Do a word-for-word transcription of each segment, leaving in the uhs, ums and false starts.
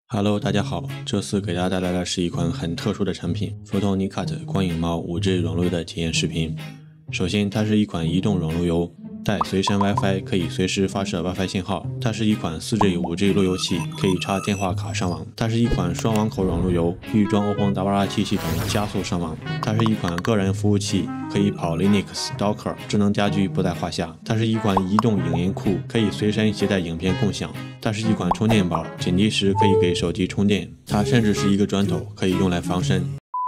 Hello， 大家好，这次给大家带来的是一款很特殊的产品 PhotoNikat 光影猫 五 G 软路由的体验视频。首先，它是一款移动软路由，带随身 WiFi， 可以随时发射 WiFi 信号。它是一款 四 G、五 G 路由器，可以插电话卡上网。它是一款双网口软路由，预装 OpenWRT 系统加速上网。它是一款个人服务器，可以跑 Linux、Docker， 智能家居不在话下。它是一款移动影音库，可以随身携带影片共享。它是一款充电宝，紧急时可以给手机充电。它甚至是一个砖头，可以用来防身。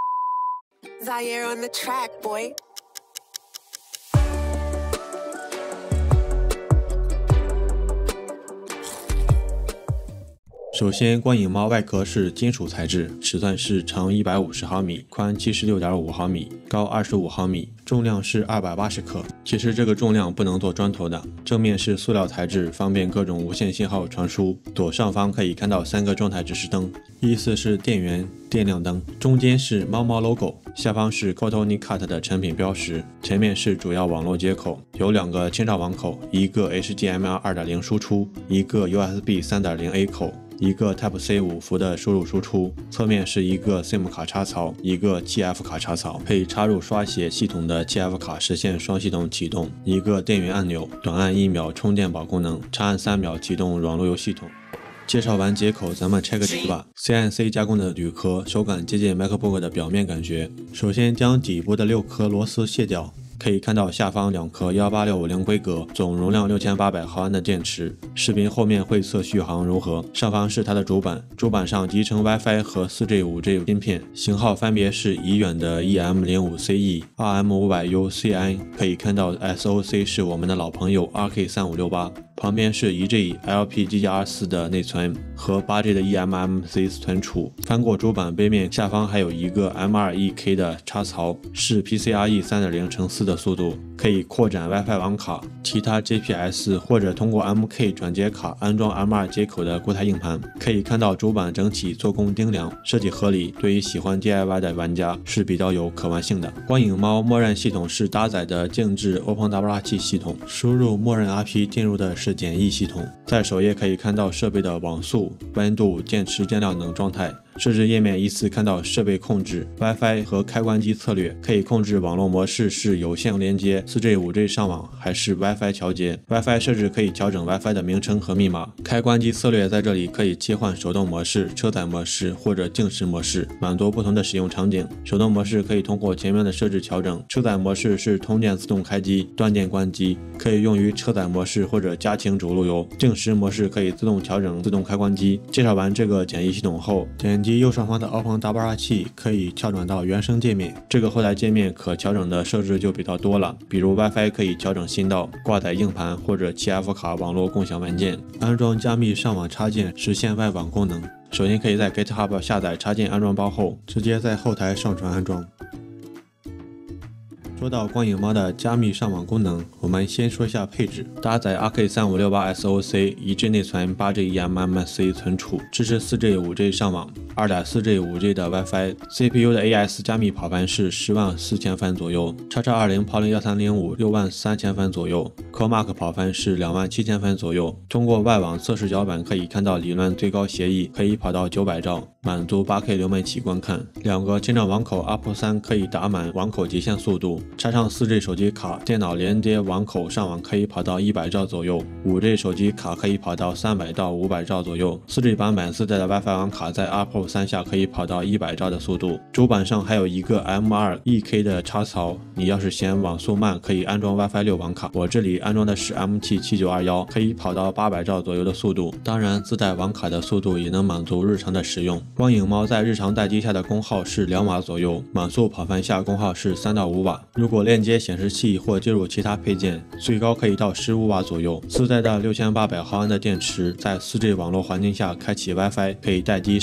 首先，光影猫外壳是金属材质，尺寸是长一百五十毫米，宽 七十六点五毫米，高二十五毫米，重量是二百八十克。其实这个重量不能做砖头的。正面是塑料材质，方便各种无线信号传输。左上方可以看到三个状态指示灯，依次是电源、电量灯。中间是猫猫 logo， 下方是 PhotoNikat 的产品标识。前面是主要网络接口，有两个千兆网口，一个 H D M I 二点零 输出，一个 U S B 三点零 A 口。一个 Type C 五伏的输入输出，侧面是一个 SIM 卡插槽，一个 G F 卡插槽，可以插入刷写系统的 G F 卡实现双系统启动，一个电源按钮，短按一秒充电宝功能，长按三秒启动软路由系统。介绍完接口，咱们拆个题吧。C N C 加工的铝壳，手感接近 MacBook 的表面感觉。首先将底部的六颗螺丝卸掉。可以看到下方两颗一八六五零规格，总容量六千八百毫安的电池。视频后面会测续航如何。上方是它的主板，主板上集成 WiFi 和 四 G、五 G 芯片，型号分别是怡远的 E M 零五 C E、R M 五百 U C I。可以看到 S O C 是我们的老朋友 R K 三五六八。旁边是 一 G L P G D R 四 的内存和 八 G 的 E M M C 存储。翻过主板背面，下方还有一个 M 二 E K 的插槽，是 P C I E 三点零乘四 的速度，可以扩展 WiFi 网卡、其他 G P S 或者通过 M K 转接卡安装 M 二 接口的固态硬盘。可以看到主板整体做工精良，设计合理，对于喜欢 D I Y 的玩家是比较有可玩性的。光影猫默认系统是搭载的静置 OpenWRT 系统，输入默认 R P 进入的是简易系统。在首页可以看到设备的网速、温度、电池电量等状态。设置页面依次看到设备控制、WiFi 和开关机策略，可以控制网络模式是有线连接、四 G、五 G 上网还是 WiFi 调节。WiFi 设置可以调整 WiFi 的名称和密码。开关机策略在这里可以切换手动模式、车载模式或者静时模式，满足不同的使用场景。手动模式可以通过前面的设置调整，车载模式是通电自动开机、断电关机，可以用于车载模式或者家庭主路由。静时模式可以自动调整自动开关机。介绍完这个简易系统后，点击右上方的 OpenWRT 可以跳转到原生界面。这个后台界面可调整的设置就比较多了，比如 WiFi 可以调整信道、挂载硬盘或者 G F 卡网络共享文件，安装加密上网插件，实现外网功能。首先可以在 GitHub 下载插件安装包后，直接在后台上传安装。说到光影猫的加密上网功能，我们先说一下配置。搭载 R K 三五六八 S O C， 一 G 内存， 八 G E M M C 存储，支持 四 G、五 G 上网， 二点四 G、五 G 的 WiFi。 C P U 的 A S 加密跑分是十万四千分左右， 叉叉二零 Polling 一三零五 六万三千分左右， CoreMark 跑分是两万七千分左右。通过外网测试脚本可以看到理论最高协议可以跑到九百兆，满足 八 K 流媒体观看。两个千兆网口 U P 三可以打满网口极限速度。插上 四 G 手机卡，电脑连接网口上网可以跑到一百兆左右， 五 G 手机卡可以跑到三百到五百兆左右。四 G 版本自带的 WiFi 网卡在 U P 三下可以跑到一百兆的速度。主板上还有一个 M 二 E K 的插槽，你要是嫌网速慢，可以安装 WiFi 六网卡。我这里安装的是 M T 七九二一， 可以跑到八百兆左右的速度。当然，自带网卡的速度也能满足日常的使用。光影猫在日常待机下的功耗是两瓦左右，满速跑分下功耗是三到五瓦。如果链接显示器或接入其他配件，最高可以到十五瓦左右。自带的六千八百毫安的电池，在 四 G 网络环境下开启 WiFi， 可以待机使用六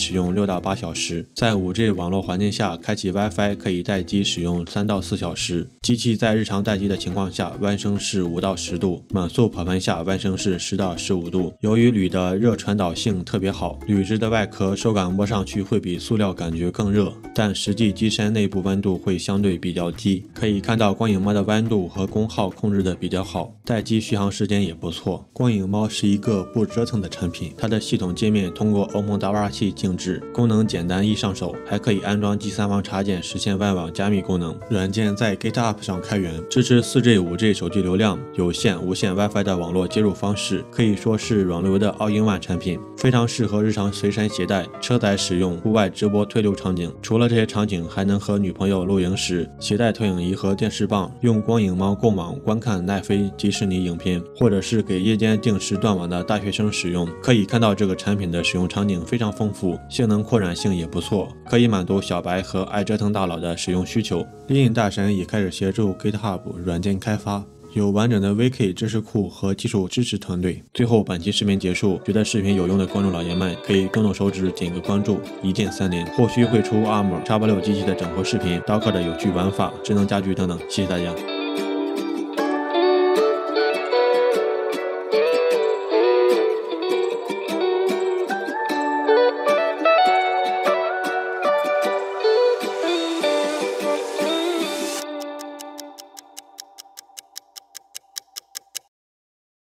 到八小时。在 五 G 网络环境下，开启 WiFi 可以待机使用三到四小时。机器在日常待机的情况下，弯升是五到十度，满速跑分下弯升是十到十五度。由于铝的热传导性特别好，铝质的外壳手感摸上去会比塑料感觉更热，但实际机身内部温度会相对比较低。可以看到光影猫的温度和功耗控制的比较好，待机续航时间也不错。光影猫是一个不折腾的产品，它的系统界面通过欧盟导码器静置，功能简单易上手，还可以安装第三方插件实现外网加密功能。软件在 GitHub 上开源，支持 四 G、五 G 手机流量、有线、无线 WiFi 的网络接入方式，可以说是软流的 all-in-one 产品，非常适合日常随身携带、车载使用、户外直播推流场景。除了这些场景，还能和女朋友露营时携带投影仪和电视棒，用光影猫共网观看奈飞、迪士尼影片，或者是给夜间定时断网的大学生使用。可以看到这个产品的使用场景非常丰富，性能扩展性也不错，可以满足小白和爱折腾大佬的使用需求。Lean 大神也开始协助 GitHub 软件开发，有完整的 V K 知识库和技术支持团队。最后，本期视频结束，觉得视频有用的观众老爷们可以动动手指点个关注，一键三连。后续会出 A R M、X 八六机器的整合视频、刀客的有趣玩法、智能家居等等，谢谢大家。